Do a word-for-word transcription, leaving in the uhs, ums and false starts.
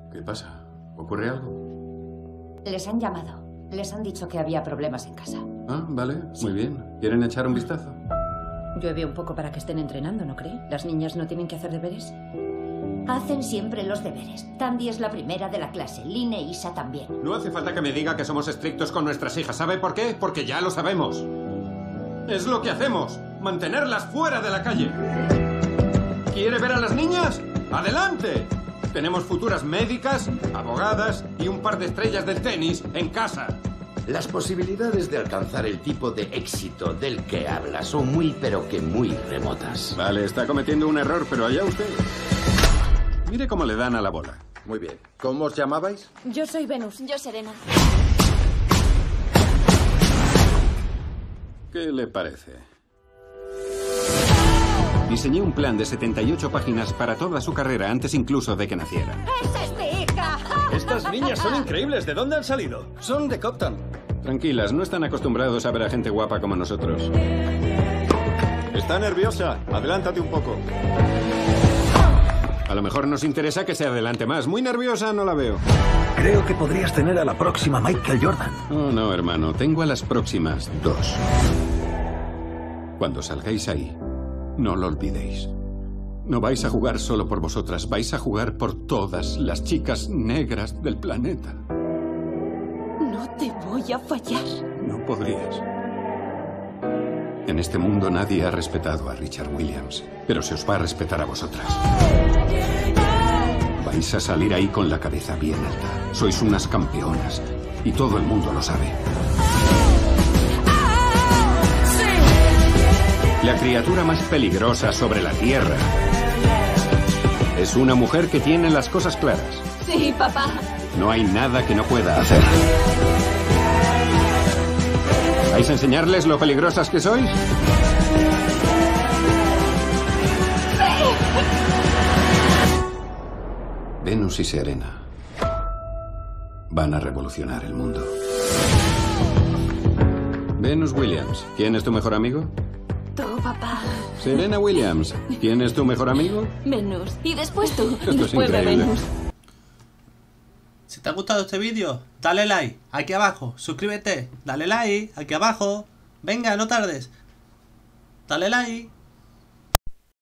¿Qué pasa? ¿Ocurre algo? Les han llamado. Les han dicho que había problemas en casa. Ah, vale, Sí. muy bien. ¿Quieren echar un vistazo? Llueve un poco para que estén entrenando, ¿no cree? ¿Las niñas no tienen que hacer deberes? Hacen siempre los deberes. Tandy es la primera de la clase. Lynn e Isa también. No hace falta que me diga que somos estrictos con nuestras hijas. ¿Sabe por qué? Porque ya lo sabemos. Es lo que hacemos. Mantenerlas fuera de la calle. ¿Quiere ver a las niñas? ¡Adelante! Tenemos futuras médicas, abogadas y un par de estrellas del tenis en casa. Las posibilidades de alcanzar el tipo de éxito del que habla son muy, pero que muy remotas. Vale, está cometiendo un error, pero allá usted. Mire cómo le dan a la bola. Muy bien. ¿Cómo os llamabais? Yo soy Venus. Yo, Serena. ¿Qué le parece? Diseñé un plan de setenta y ocho páginas para toda su carrera antes incluso de que naciera. ¡Esa es mi hija! Estas niñas son increíbles. ¿De dónde han salido? Son de Copton. Tranquilas, no están acostumbrados a ver a gente guapa como nosotros. Está nerviosa. Adelántate un poco. A lo mejor nos interesa que se adelante más. Muy nerviosa no la veo. Creo que podrías tener a la próxima Michael Jordan. Oh, no, hermano. Tengo a las próximas dos. Cuando salgáis ahí, no lo olvidéis. No vais a jugar solo por vosotras. Vais a jugar por todas las chicas negras del planeta. No te voy a fallar. No podrías. En este mundo nadie ha respetado a Richard Williams, pero se os va a respetar a vosotras. Vais a salir ahí con la cabeza bien alta. Sois unas campeonas y todo el mundo lo sabe. La criatura más peligrosa sobre la Tierra es una mujer que tiene las cosas claras. Sí, papá. No hay nada que no pueda hacer. ¿Vais a enseñarles lo peligrosas que sois? Venus y Serena van a revolucionar el mundo. Venus Williams, ¿quién es tu mejor amigo? Tú, papá. Serena Williams, ¿quién es tu mejor amigo? Venus. Y después tú. Esto es Después de increíble. Venus. Si te ha gustado este vídeo, dale like aquí abajo, suscríbete, dale like aquí abajo. Venga, no tardes. Dale like.